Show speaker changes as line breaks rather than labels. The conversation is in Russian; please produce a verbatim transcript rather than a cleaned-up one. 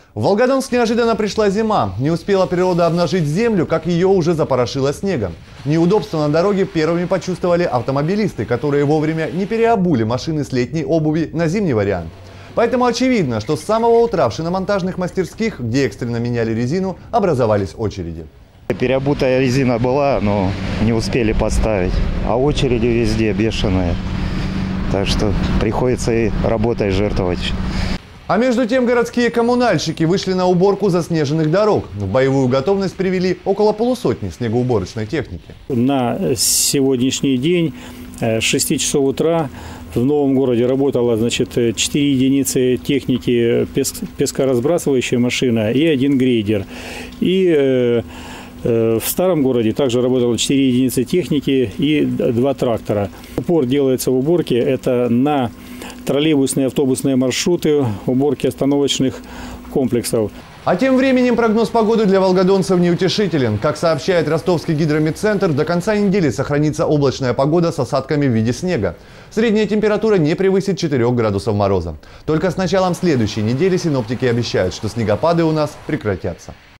В Волгодонск неожиданно пришла зима. Не успела природа обнажить землю, как ее уже запорошило снегом. Неудобства на дороге первыми почувствовали автомобилисты, которые вовремя не переобули машины с летней обуви на зимний вариант. Поэтому очевидно, что с самого утра в шиномонтажных мастерских, где экстренно меняли резину, образовались очереди.
Переобутая резина была, но не успели поставить. А очереди везде бешеные. Так что приходится и работой жертвовать.
А между тем городские коммунальщики вышли на уборку заснеженных дорог. В боевую готовность привели около полусотни снегоуборочной техники.
На сегодняшний день с шести часов утра в Новом городе работало, значит, четыре единицы техники, пескоразбрасывающая машина и один грейдер. И э, э, в Старом городе также работало четыре единицы техники и два трактора. Упор делается в уборке это на троллейбусные, автобусные маршруты, уборки остановочных комплексов.
А тем временем прогноз погоды для волгодонцев неутешителен. Как сообщает Ростовский гидрометцентр, до конца недели сохранится облачная погода с осадками в виде снега. Средняя температура не превысит четырёх градусов мороза. Только с началом следующей недели синоптики обещают, что снегопады у нас прекратятся.